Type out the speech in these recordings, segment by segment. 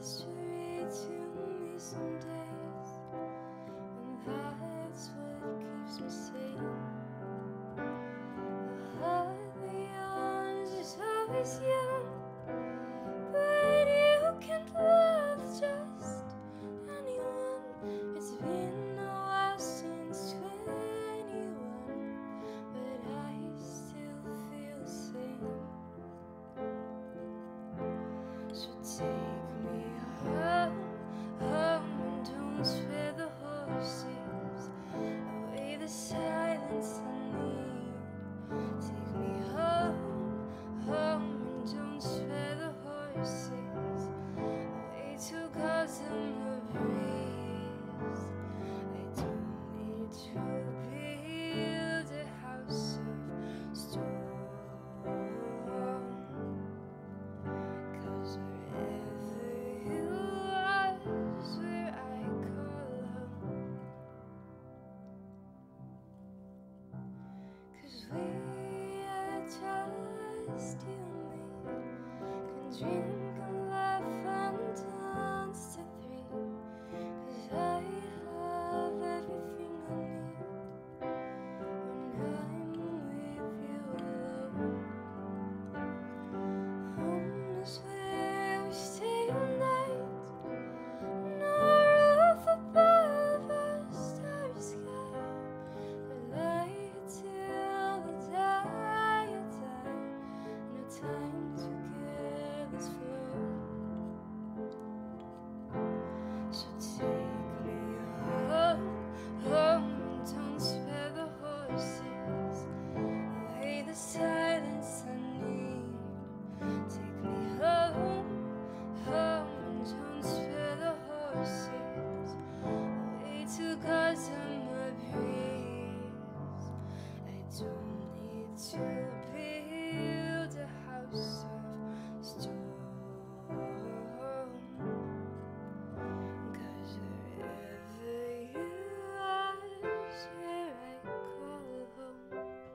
history to me some days, and that's what keeps me sane. The heart that yawns is always young, but you can't love just anyone. It's been a while since 21, but I still feel the same. So take me home, home, and don't spare the horses, away the silence I need. Take me home, home, and don't spare the horses, away to gossamer breeze. I don't need to build a house of stone, 'cause wherever you are is where I call home. 'Cause we are just you and me, can drink and laugh and dance to 3. 'Cause I have everything I need when I'm with you alone. Home is where we stay all night, no roof above our starry sky. We lie till the day you die, no time to careless flow. So take me home, home, and don't spare the horses, away the silence I need. Take me home, home, and don't spare the horses, away to gossamer breeze. I don't need to build a house of stone, 'cause wherever you are is where I call home.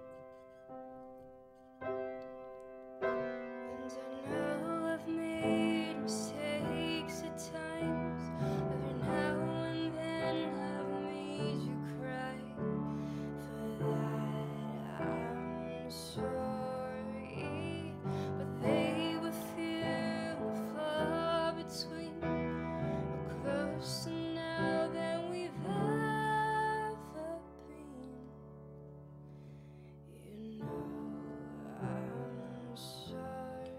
And I know I've made mistakes at times, every now and then I've made you cry. For that I'm sorry, but they were few and far between, more closer now than we've ever been. You know I'm sorry.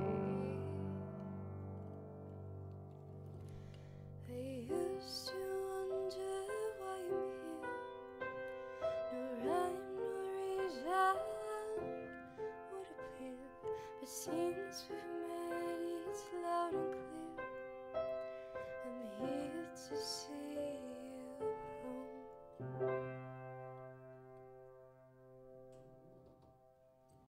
I used to wonder why I'm here. No rhyme, no reason would appear, but since we've met, it's loud and clear. I'm here to see